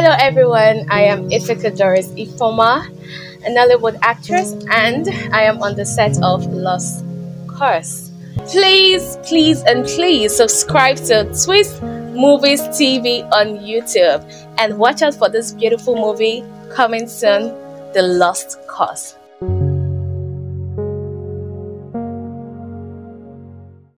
Hello everyone, I am ifekadoris, a Nollywood actress, and I am on the set of Lost Cause. Please subscribe to Twist Movies TV on YouTube and watch out for this beautiful movie coming soon, The Lost Cause.